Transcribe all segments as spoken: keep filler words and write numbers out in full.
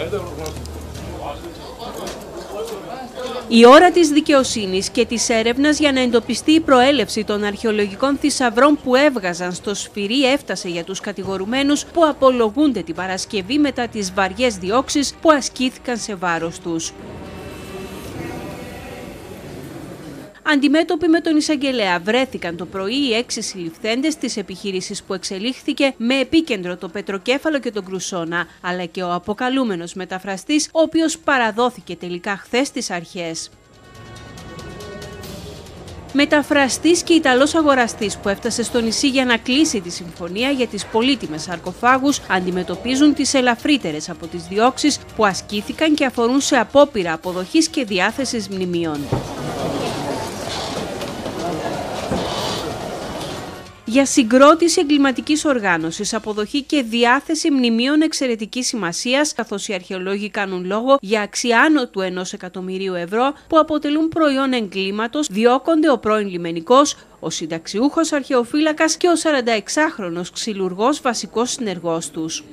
Η ώρα της δικαιοσύνης και της έρευνας για να εντοπιστεί η προέλευση των αρχαιολογικών θησαυρών που έβγαζαν στο σφυρί έφτασε για τους κατηγορουμένους που απολογούνται την Παρασκευή μετά τις βαριές διώξεις που ασκήθηκαν σε βάρος τους. Αντιμέτωποι με τον εισαγγελέα βρέθηκαν το πρωί οι έξι συλληφθέντες της επιχείρησης που εξελίχθηκε με επίκεντρο το Πετροκέφαλο και τον Κρουσόνα, αλλά και ο αποκαλούμενος μεταφραστής, ο οποίος παραδόθηκε τελικά χθες στις αρχές. Μεταφραστής και Ιταλός αγοραστής που έφτασε στο νησί για να κλείσει τη συμφωνία για τις πολύτιμες σαρκοφάγους αντιμετωπίζουν τις ελαφρύτερες από τις διώξεις που ασκήθηκαν και αφορούν σε απόπειρα αποδοχής και διάθεσης μνημείων. Για συγκρότηση εγκληματικής οργάνωσης, αποδοχή και διάθεση μνημείων εξαιρετικής σημασίας, καθώς οι αρχαιολόγοι κάνουν λόγο για αξία άνω του ενός εκατομμυρίου ευρώ που αποτελούν προϊόν εγκλήματος, διώκονται ο πρώην λιμενικός, ο συνταξιούχος αρχαιοφύλακας και ο σαρανταεξάχρονος ξυλουργός βασικός συνεργός τους.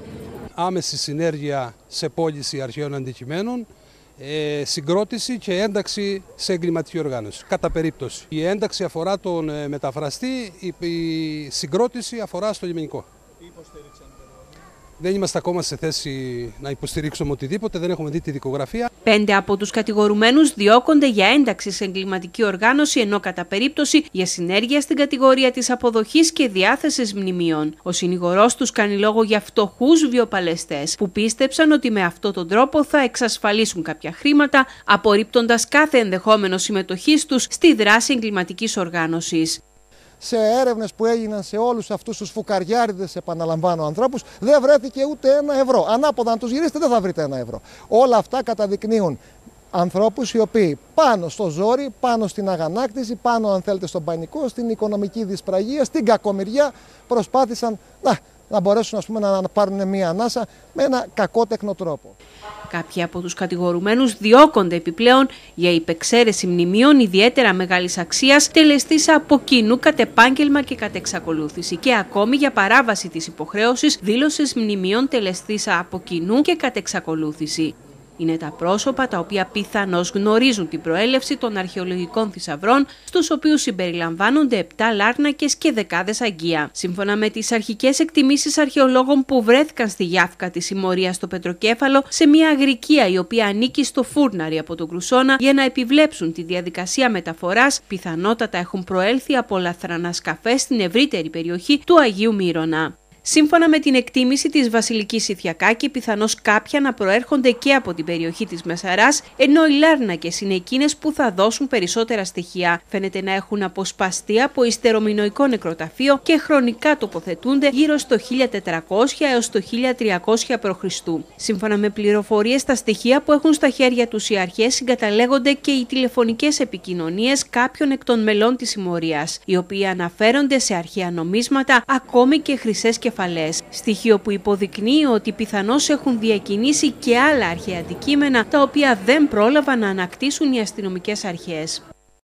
Άμεση συνέργεια σε πώληση αρχαίων αντικειμένων, Ε, συγκρότηση και ένταξη σε εγκληματική οργάνωση. Κατά περίπτωση. Η ένταξη αφορά τον ε, μεταφραστή, η, η συγκρότηση αφορά στο λιμενικό. Τι υποστήριξαν? Δεν είμαστε ακόμα σε θέση να υποστηρίξουμε οτιδήποτε, δεν έχουμε δει τη δικογραφία. Πέντε από τους κατηγορουμένους διώκονται για ένταξη σε εγκληματική οργάνωση, ενώ κατά περίπτωση για συνέργεια στην κατηγορία της αποδοχής και διάθεσης μνημείων. Ο συνηγορός τους κάνει λόγο για φτωχούς βιοπαλαιστές που πίστεψαν ότι με αυτόν τον τρόπο θα εξασφαλίσουν κάποια χρήματα, απορρίπτοντας κάθε ενδεχόμενο συμμετοχής τους στη δράση εγκληματικής οργάνωσης. Σε έρευνες που έγιναν σε όλους αυτούς τους φουκαριάριδες, επαναλαμβάνω, ανθρώπους, δεν βρέθηκε ούτε ένα ευρώ. Ανάποδα, αν τους γυρίσετε, δεν θα βρείτε ένα ευρώ. Όλα αυτά καταδεικνύουν ανθρώπους οι οποίοι πάνω στο ζόρι, πάνω στην αγανάκτηση, πάνω, αν θέλετε, στον πανικό, στην οικονομική δυσπραγία, στην κακομοιριά, προσπάθησαν να, να μπορέσουν, ας πούμε, να πάρουν μία ανάσα με ένα κακότεκνο τρόπο. Κάποιοι από τους κατηγορουμένους διώκονται επιπλέον για υπεξαίρεση μνημείων ιδιαίτερα μεγάλης αξίας, τελεστής από κοινού κατ' επάγγελμα και κατ' εξακολούθηση, και ακόμη για παράβαση της υποχρέωσης δήλωσης μνημείων τελεστής από κοινού και κατ' εξακολούθηση. Είναι τα πρόσωπα τα οποία πιθανώς γνωρίζουν την προέλευση των αρχαιολογικών θησαυρών, στους οποίους συμπεριλαμβάνονται επτά λάρνακες και δεκάδες αγκία. Σύμφωνα με τις αρχικές εκτιμήσεις αρχαιολόγων που βρέθηκαν στη Γιάφκα της συμμορίας στο Πετροκέφαλο, σε μια αγρικία η οποία ανήκει στο Φούρναρι από τον Κρουσόνα, για να επιβλέψουν τη διαδικασία μεταφοράς, πιθανότατα έχουν προέλθει από λαθρανά σκαφές στην ευρύτερη περιοχή του Αγίου Μύρονα. Σύμφωνα με την εκτίμηση της Βασιλικής Ιθιακάκη, πιθανώς κάποια να προέρχονται και από την περιοχή της Μεσαράς, ενώ οι λάρνακες είναι εκείνες που θα δώσουν περισσότερα στοιχεία. Φαίνεται να έχουν αποσπαστεί από ιστερομινωικό νεκροταφείο και χρονικά τοποθετούνται γύρω στο χίλια τετρακόσια έως το χίλια τριακόσια π.Χ. Σύμφωνα με πληροφορίες, στα στοιχεία που έχουν στα χέρια τους οι αρχές συγκαταλέγονται και οι τηλεφωνικές επικοινωνίες κάποιων εκ των μελών της συμμορίας, οι οποίοι αναφέρονται σε αρχαία νομίσματα, ακόμη και χρυσές κεφαλές. Στοιχείο που υποδεικνύει ότι πιθανώς έχουν διακινήσει και άλλα αρχαία αντικείμενα, τα οποία δεν πρόλαβαν να ανακτήσουν οι αστυνομικές αρχές.